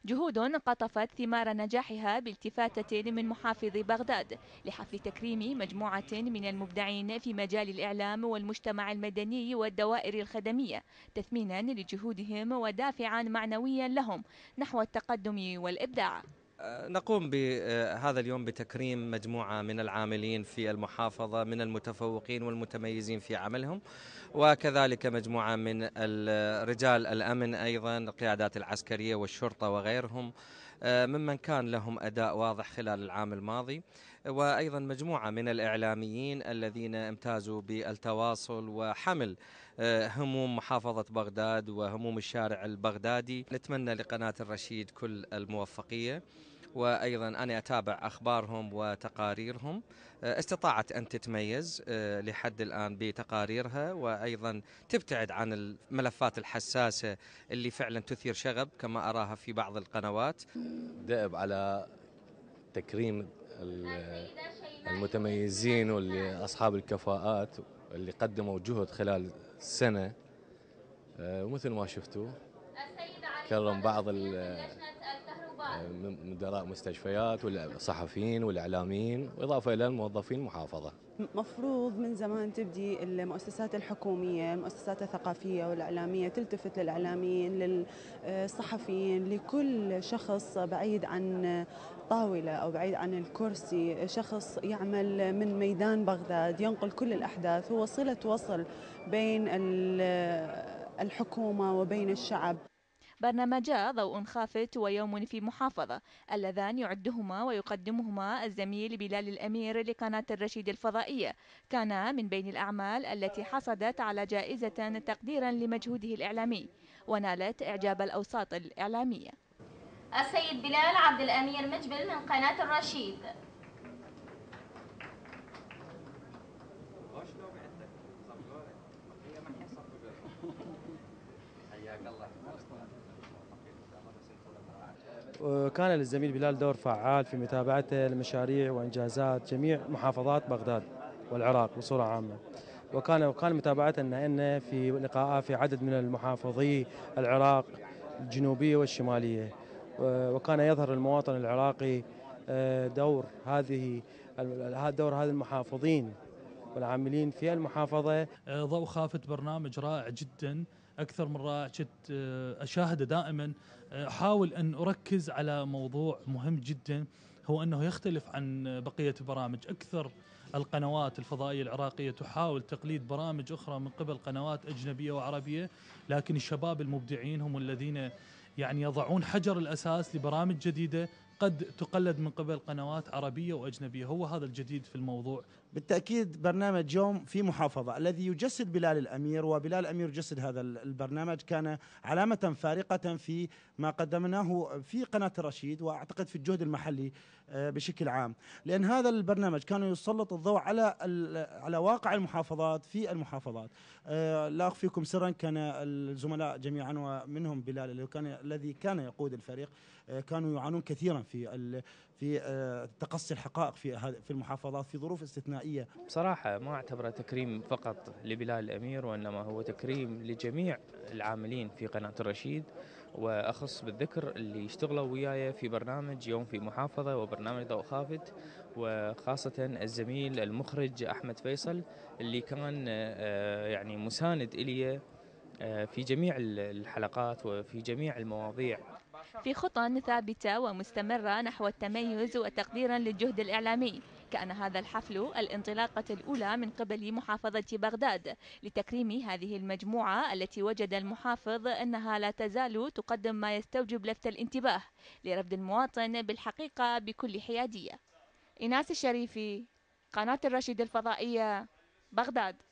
جهود قطفت ثمار نجاحها بالتفاتة من محافظ بغداد لحفل تكريم مجموعة من المبدعين في مجال الإعلام والمجتمع المدني والدوائر الخدمية، تثمينا لجهودهم ودافعا معنويا لهم نحو التقدم والإبداع. نقوم بهذا اليوم بتكريم مجموعة من العاملين في المحافظة من المتفوقين والمتميزين في عملهم، وكذلك مجموعة من رجال الأمن أيضا، القيادات العسكرية والشرطة وغيرهم، ممن كان لهم أداء واضح خلال العام الماضي، وأيضا مجموعة من الإعلاميين الذين امتازوا بالتواصل وحمل هموم محافظة بغداد وهموم الشارع البغدادي. نتمنى لقناة الرشيد كل الموفقية، وأيضا أنا أتابع أخبارهم وتقاريرهم. استطاعت أن تتميز لحد الآن بتقاريرها، وأيضا تبتعد عن الملفات الحساسة اللي فعلا تثير شغب كما أراها في بعض القنوات. دأب على تكريم المتميزين والأصحاب الكفاءات اللي قدموا جهد خلال السنة، ومثل ما شفتوا كرم بعض مدراء مستشفيات والصحفيين والإعلاميين، وإضافة إلى الموظفين المحافظة. مفروض من زمان تبدي المؤسسات الحكومية، المؤسسات الثقافية والإعلامية تلتفت للإعلاميين، للصحفيين، لكل شخص بعيد عن طاولة أو بعيد عن الكرسي، شخص يعمل من ميدان بغداد، ينقل كل الأحداث، هو صلة وصل بين الحكومة وبين الشعب. برنامجا ضوء خافت ويوم في محافظة اللذان يعدهما ويقدمهما الزميل بلال الأمير لقناة الرشيد الفضائية كان من بين الأعمال التي حصدت على جائزة تقديرا لمجهوده الإعلامي ونالت إعجاب الأوساط الإعلامية. السيد بلال عبد الأمير مجبل من قناة الرشيد. وكان للزميل بلال دور فعال في متابعته لمشاريع وإنجازات جميع محافظات بغداد والعراق بصورة عامة، وكان متابعته أن في لقاءه في عدد من المحافظي العراق الجنوبية والشمالية، وكان يظهر المواطن العراقي دور هذه المحافظين والعاملين في المحافظة. ضوء خافت برنامج رائع جدا، أكثر من رائع، أشاهده دائما. أحاول أن أركز على موضوع مهم جدا، هو أنه يختلف عن بقية البرامج. أكثر القنوات الفضائية العراقية تحاول تقليد برامج أخرى من قبل قنوات أجنبية وعربية، لكن الشباب المبدعين هم الذين يضعون حجر الأساس لبرامج جديدة قد تقلد من قبل قنوات عربية وأجنبية. هو هذا الجديد في الموضوع. بالتأكيد برنامج يوم في محافظة الذي يجسد بلال الأمير، وبلال الأمير يجسد هذا البرنامج، كان علامة فارقة في ما قدمناه في قناة الرشيد، وأعتقد في الجهد المحلي بشكل عام، لأن هذا البرنامج كان يسلط الضوء على واقع المحافظات في المحافظات. لا أخفيكم سرا، كان الزملاء جميعا ومنهم بلال الذي كان يقود الفريق كانوا يعانون كثيرا في تقصي الحقائق في المحافظات في ظروف استثنائية. بصراحة ما أعتبره تكريم فقط لبلال الأمير، وإنما هو تكريم لجميع العاملين في قناة الرشيد، وأخص بالذكر اللي اشتغلوا وياي في برنامج يوم في محافظة وبرنامج ضوء خافت، وخاصة الزميل المخرج أحمد فيصل اللي كان مساند إلي في جميع الحلقات وفي جميع المواضيع. في خطى ثابتة ومستمرة نحو التميز وتقديرا للجهد الإعلامي، كان هذا الحفل الانطلاقة الأولى من قبل محافظة بغداد لتكريم هذه المجموعة التي وجد المحافظ أنها لا تزال تقدم ما يستوجب لفت الانتباه لرفد المواطن بالحقيقة بكل حيادية. إناس الشريفي، قناة الرشيد الفضائية، بغداد.